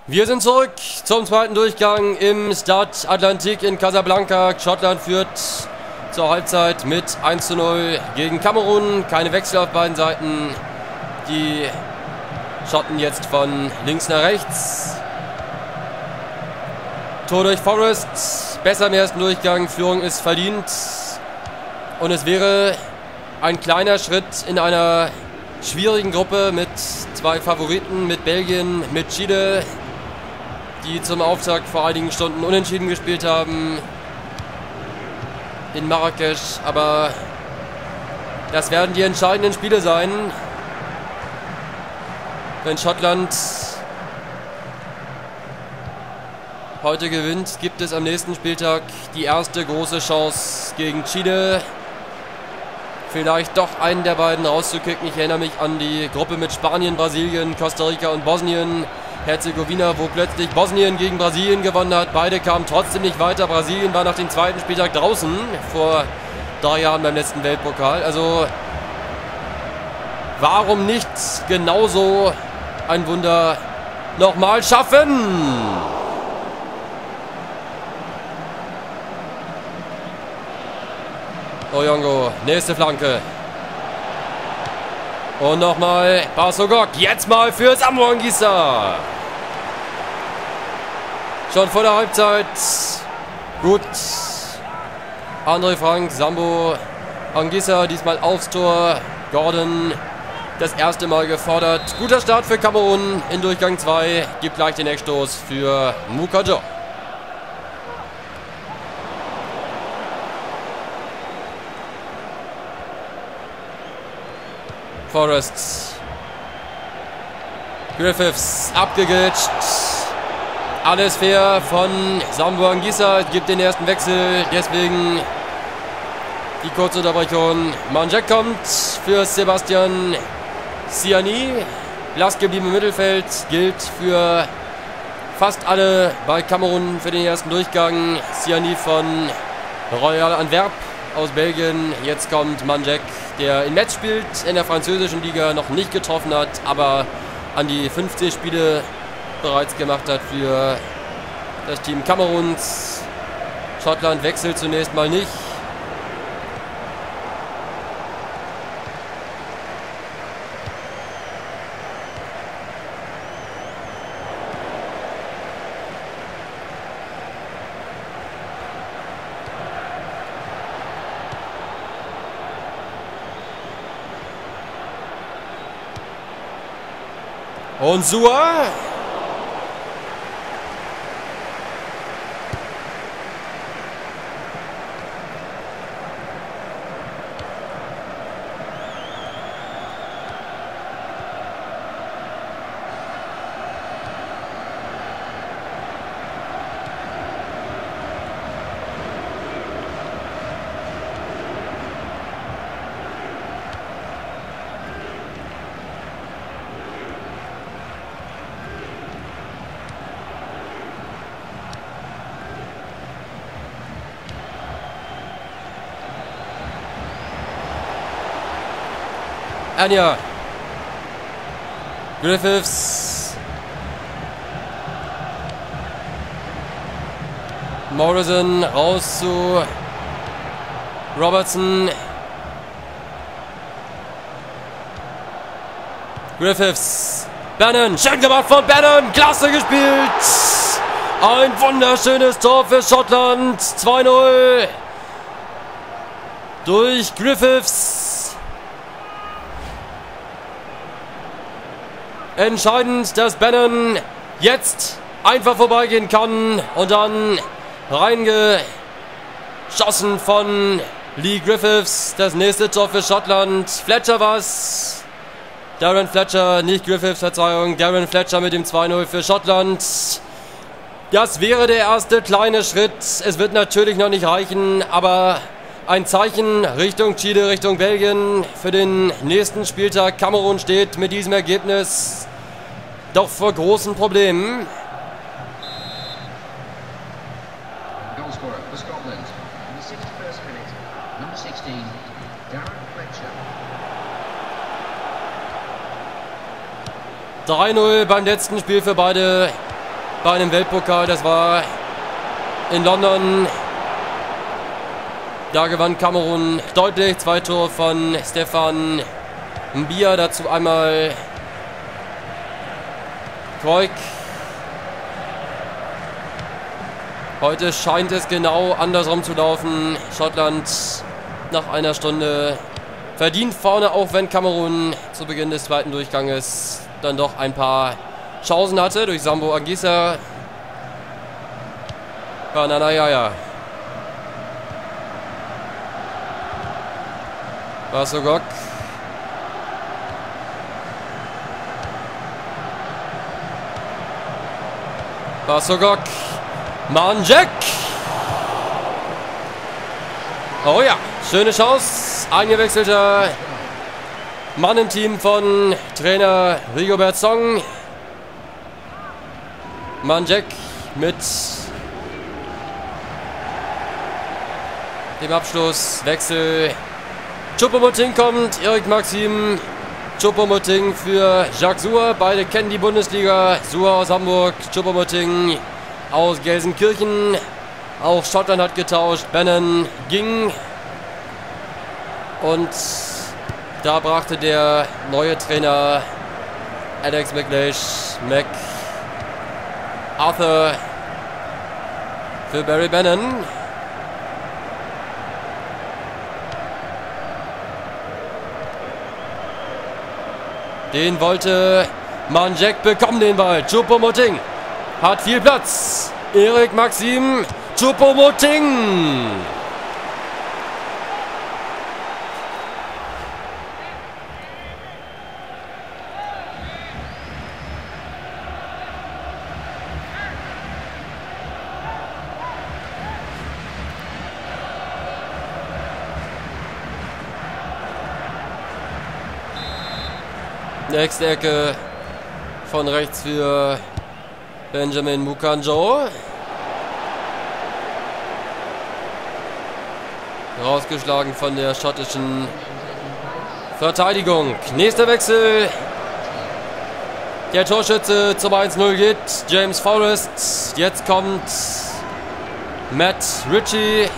Wir sind zurück zum zweiten Durchgang im Stade Atlantique in Casablanca. Schottland führt zur Halbzeit mit 1:0 gegen Kamerun. Keine Wechsel auf beiden Seiten. Die Schotten jetzt von links nach rechts. Tor durch Forrest. Besser im ersten Durchgang. Führung ist verdient. Und es wäre ein kleiner Schritt in einer schwierigen Gruppe mit zwei Favoriten, mit Belgien, mit Chile, die zum Auftakt vor einigen Stunden unentschieden gespielt haben in Marrakesch. Aber das werden die entscheidenden Spiele sein. Wenn Schottland heute gewinnt, gibt es am nächsten Spieltag die erste große Chance gegen Chile. Vielleicht doch einen der beiden rauszukicken. Ich erinnere mich an die Gruppe mit Spanien, Brasilien, Costa Rica und Bosnien-Herzegowina, wo plötzlich Bosnien gegen Brasilien gewonnen hat. Beide kamen trotzdem nicht weiter. Brasilien war nach dem zweiten Spieltag draußen, vor 3 Jahren beim letzten Weltpokal. Also warum nicht genauso ein Wunder nochmal schaffen? Oyongo, nächste Flanke. Und nochmal Basogok. Jetzt mal für Zambo Anguissa. Schon vor der Halbzeit. Gut. André Frank, Zambo Anguissa, diesmal aufs Tor. Gordon das erste Mal gefordert. Guter Start für Kamerun in Durchgang 2. Gibt gleich den Eckstoß für Mukajo. Forrest. Griffiths abgeglitscht. Alles fair von Zambo Anguissa. Gibt den ersten Wechsel. Deswegen die kurze Unterbrechung. Manjek kommt für Sebastian Siani. Blass geblieben im Mittelfeld. Gilt für fast alle bei Kamerun für den ersten Durchgang. Siani von Royal Antwerp aus Belgien. Jetzt kommt Manjek, der in Metz spielt, in der französischen Liga noch nicht getroffen hat, aber an die 50 Spiele bereits gemacht hat für das Team Kameruns. Schottland wechselt zunächst mal nicht. Und Sua. Anya. Griffiths. Morrison raus zu Robertson. Griffiths. Bannon. Schön gemacht von Bannon. Klasse gespielt. Ein wunderschönes Tor für Schottland. 2:0 durch Griffiths. Entscheidend, dass Bannon jetzt einfach vorbeigehen kann und dann reingeschossen von Lee Griffiths. Das nächste Tor für Schottland. Fletcher war's. Darren Fletcher, nicht Griffiths, Verzeihung. Darren Fletcher mit dem 2:0 für Schottland. Das wäre der erste kleine Schritt. Es wird natürlich noch nicht reichen, aber ein Zeichen Richtung Chile, Richtung Belgien für den nächsten Spieltag. Kamerun steht mit diesem Ergebnis doch vor großen Problemen. Goalscorer for Scotland in the 61st minute, number 16, Darren Fletcher. 3:0 beim letzten Spiel für beide bei einem Weltpokal. Das war in London. Da gewann Kamerun deutlich. 2 Tore von Stefan Mbia. Dazu einmal Koik. Heute scheint es genau andersrum zu laufen. Schottland nach einer Stunde verdient vorne, auch wenn Kamerun zu Beginn des zweiten Durchganges dann doch ein paar Chancen hatte durch Sambo Anguissa. Banana Yaya. Basogok. Basogok. Manjek. Oh ja, schöne Chance. Eingewechselter Mann im Team von Trainer Rigobert Song. Manjek mit dem Abschlusswechsel. Choupo-Moting kommt, Eric Maxim, Choupo-Moting für Jacques Suhr. Beide kennen die Bundesliga. Suhr aus Hamburg, Choupo-Moting aus Gelsenkirchen. Auch Schottland hat getauscht. Bannon ging. Und da brachte der neue Trainer Alex MacArthur für Barry Bannon. Den wollte Manjek bekommen, den Ball. Choupo-Moting hat viel Platz. Eric Maxim, Choupo-Moting. Nächste Ecke von rechts für Benjamin Mukanjo. Rausgeschlagen von der schottischen Verteidigung. Nächster Wechsel. Der Torschütze zum 1-0 geht James Forrest. Jetzt kommt Matt Ritchie.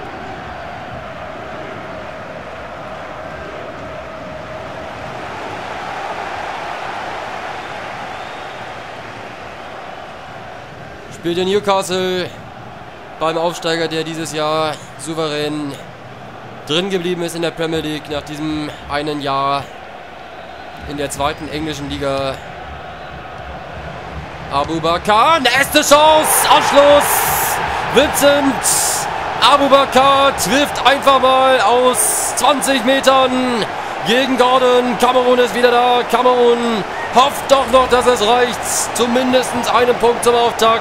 Spielt in Newcastle beim Aufsteiger, der dieses Jahr souverän drin geblieben ist in der Premier League nach diesem einen Jahr in der zweiten englischen Liga. Aboubakar, nächste Chance, Anschluss. Vincent Aboubakar trifft einfach mal aus 20 Metern gegen Gordon. Kamerun ist wieder da. Kamerun hofft doch noch, dass es reicht. Zumindest einen Punkt zum Auftakt.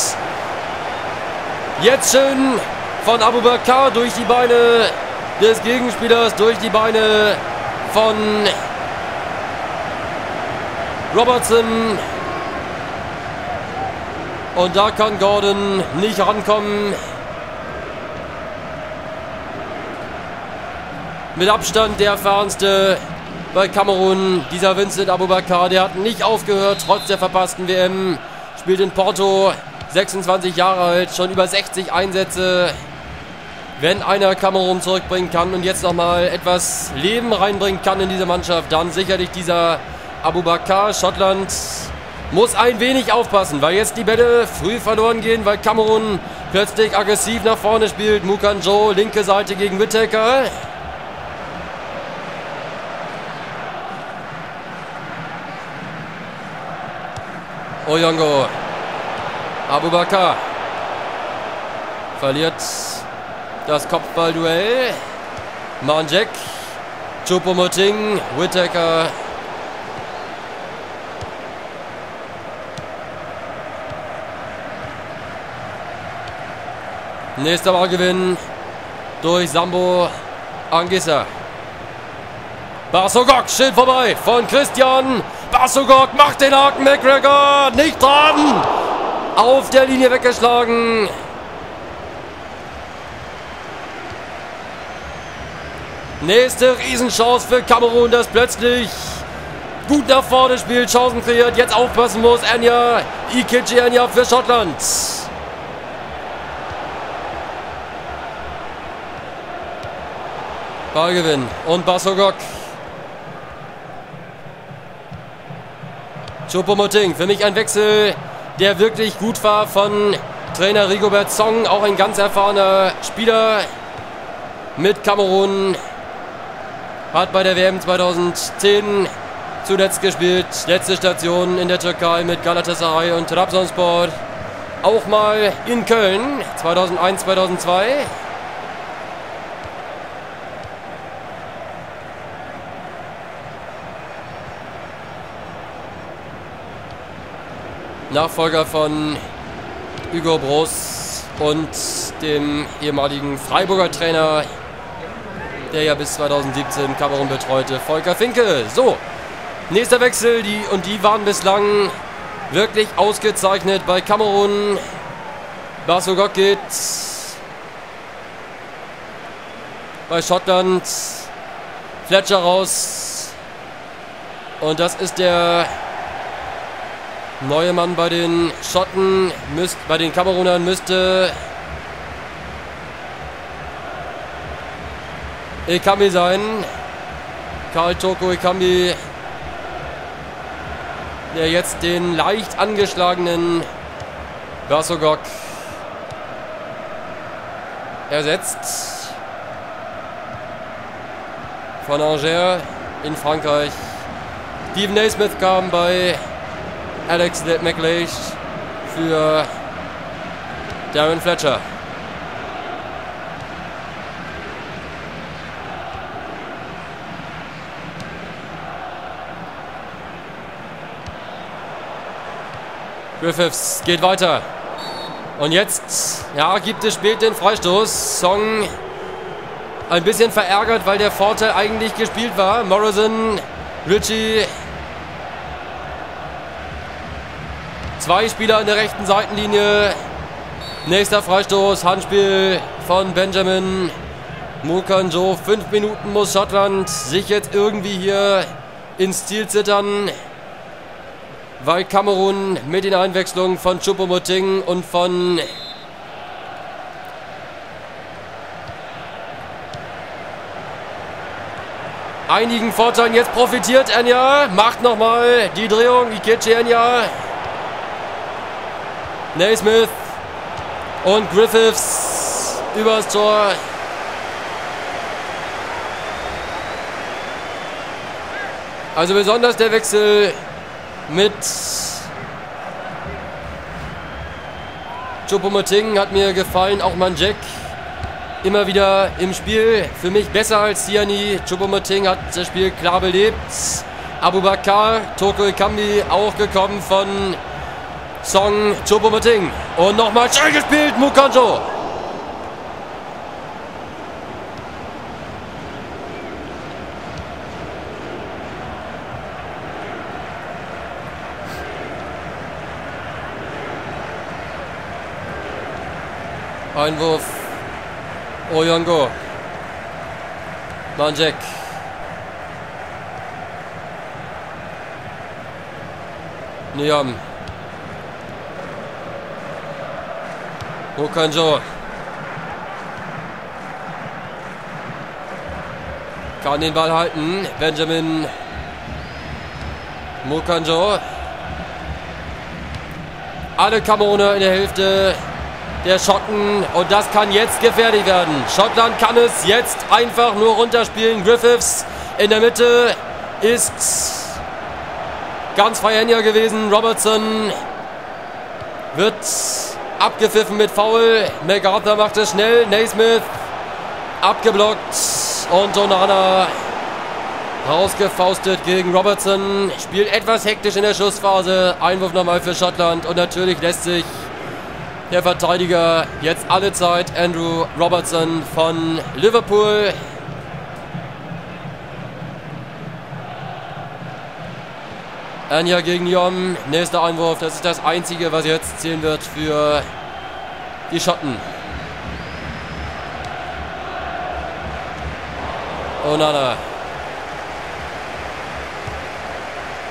Jetzt schön von Aboubakar durch die Beine des Gegenspielers, durch die Beine von Robertson. Und da kann Gordon nicht rankommen. Mit Abstand der erfahrenste bei Kamerun, dieser Vincent Aboubakar, der hat nicht aufgehört, trotz der verpassten WM. Spielt in Porto, 26 Jahre alt, schon über 60 Einsätze. Wenn einer Kamerun zurückbringen kann und jetzt nochmal etwas Leben reinbringen kann in diese Mannschaft, dann sicherlich dieser Aboubakar. Schottland muss ein wenig aufpassen, weil jetzt die Bälle früh verloren gehen, weil Kamerun plötzlich aggressiv nach vorne spielt. Mukanjo, linke Seite gegen Whittaker. Oyongo. Aboubakar verliert das Kopfballduell. Manjek. Choupo-Moting. Whittaker. Nächster Ballgewinn durch Sambo Anguissa. Basogok, Schild vorbei von Christian. Basogok macht den Haken, McGregor nicht dran. Auf der Linie weggeschlagen. Nächste Riesenchance für Kamerun, das plötzlich Gut nach vorne spielt, Chancen kreiert, jetzt aufpassen muss. Enya, Ikechi Enya für Schottland. Ballgewinn und Basogok. Choupo-Moting, für mich ein Wechsel, der wirklich gut war von Trainer Rigobert Song. Auch ein ganz erfahrener Spieler mit Kamerun. Hat bei der WM 2010 zuletzt gespielt. Letzte Station in der Türkei mit Galatasaray und Trabzonspor. Auch mal in Köln 2001, 2002. Nachfolger von Hugo Broos und dem ehemaligen Freiburger Trainer, der ja bis 2017 Kamerun betreute, Volker Finke. So, nächster Wechsel, die waren bislang wirklich ausgezeichnet bei Kamerun. Basogok geht bei Schottland, Fletcher raus und das ist der neue Mann bei den Schotten, bei den Kamerunern müsste Ekambi sein. Karl Toko Ekambi, der jetzt den leicht angeschlagenen Basogok ersetzt. Von Angers in Frankreich. Steven Naismith kam bei Alex McLeish für Darren Fletcher. Griffiths geht weiter. Und jetzt, ja, gibt es spät den Freistoß. Song ein bisschen verärgert, weil der Vorteil eigentlich gespielt war. Morrison, Ritchie. Zwei Spieler an der rechten Seitenlinie. Nächster Freistoß, Handspiel von Benjamin Mukanjo. 5 Minuten muss Schottland sich jetzt irgendwie hier ins Ziel zittern, weil Kamerun mit den Einwechslungen von Choupo-Moting und von einigen Vorteilen jetzt profitiert. Enya macht nochmal die Drehung. Ikechi Enya. Naismith und Griffiths übers Tor. Also besonders der Wechsel mit Choupo-Moting hat mir gefallen. Auch Manjek immer wieder im Spiel. Für mich besser als Siani. Choupo-Moting hat das Spiel klar belebt. Abubakar, Toko Ekambi auch gekommen von Song, Choupo-Moting. Und nochmal schön gespielt, Mukanjo. Einwurf. Oyongo. Manjek. Niam. Mukanjo. Kann den Ball halten. Benjamin Mukanjo. Alle Kameruner in der Hälfte der Schotten. Und das kann jetzt gefährlich werden. Schottland kann es jetzt einfach nur runterspielen. Griffiths in der Mitte ist ganz frei Enya gewesen. Robertson wird abgepfiffen mit Foul. MacArthur macht es schnell. Naismith abgeblockt. Und Onana rausgefaustet gegen Robertson. Spielt etwas hektisch in der Schussphase. Einwurf nochmal für Schottland. Und natürlich lässt sich der Verteidiger jetzt alle Zeit, Andrew Robertson von Liverpool. Enya gegen Yom. Nächster Einwurf. Das ist das Einzige, was jetzt zählen wird für die Schotten. Onana.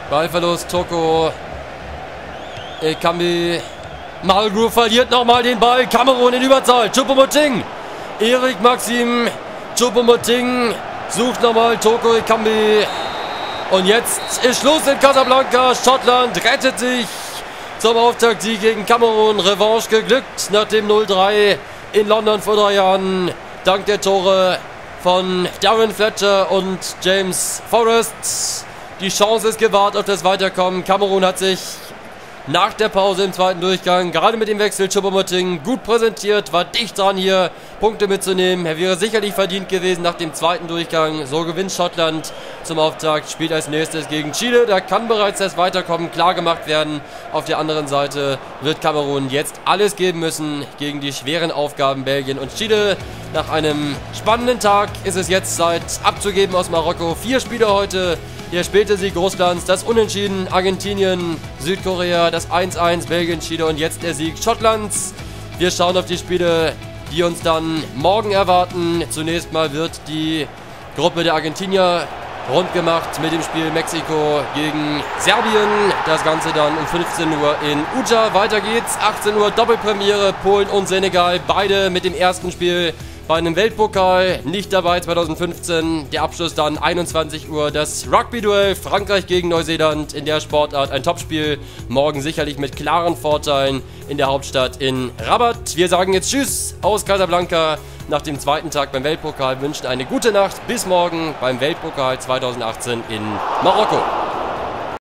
Ballverlust, Toko. Ekambi. Malgrove verliert nochmal den Ball. Kamerun in Überzahl. Choupo-Moting. Erik Maxim. Choupo-Moting sucht nochmal Toko Ekambi. Und jetzt ist Schluss in Casablanca. Schottland rettet sich zum Auftaktsieg gegen Kamerun. Revanche geglückt nach dem 0-3 in London vor 3 Jahren. Dank der Tore von Darren Fletcher und James Forrest. Die Chance ist gewahrt auf das Weiterkommen. Kamerun hat sich nach der Pause im zweiten Durchgang, gerade mit dem Wechsel Choupo-Moting, gut präsentiert, war dicht dran hier Punkte mitzunehmen. Er wäre sicherlich verdient gewesen nach dem zweiten Durchgang. So gewinnt Schottland zum Auftakt, spielt als nächstes gegen Chile. Da kann bereits das Weiterkommen klar gemacht werden. Auf der anderen Seite wird Kamerun jetzt alles geben müssen gegen die schweren Aufgaben Belgien und Chile. Nach einem spannenden Tag ist es jetzt Zeit abzugeben aus Marokko. 4 Spiele heute. Der späte Sieg Russlands, das Unentschieden Argentinien, Südkorea, das 1-1 Belgien, Chile und jetzt der Sieg Schottlands. Wir schauen auf die Spiele, die uns dann morgen erwarten. Zunächst mal wird die Gruppe der Argentinier rund gemacht mit dem Spiel Mexiko gegen Serbien. Das Ganze dann um 15 Uhr in Uja. Weiter geht's, 18 Uhr Doppelpremiere, Polen und Senegal. Beide mit dem ersten Spiel bei einem Weltpokal, nicht dabei 2015. Der Abschluss dann 21 Uhr, das Rugby-Duell Frankreich gegen Neuseeland in der Sportart. Ein Topspiel, morgen sicherlich mit klaren Vorteilen in der Hauptstadt in Rabat. Wir sagen jetzt Tschüss aus Casablanca nach dem zweiten Tag beim Weltpokal, wünschen eine gute Nacht, bis morgen beim Weltpokal 2018 in Marokko.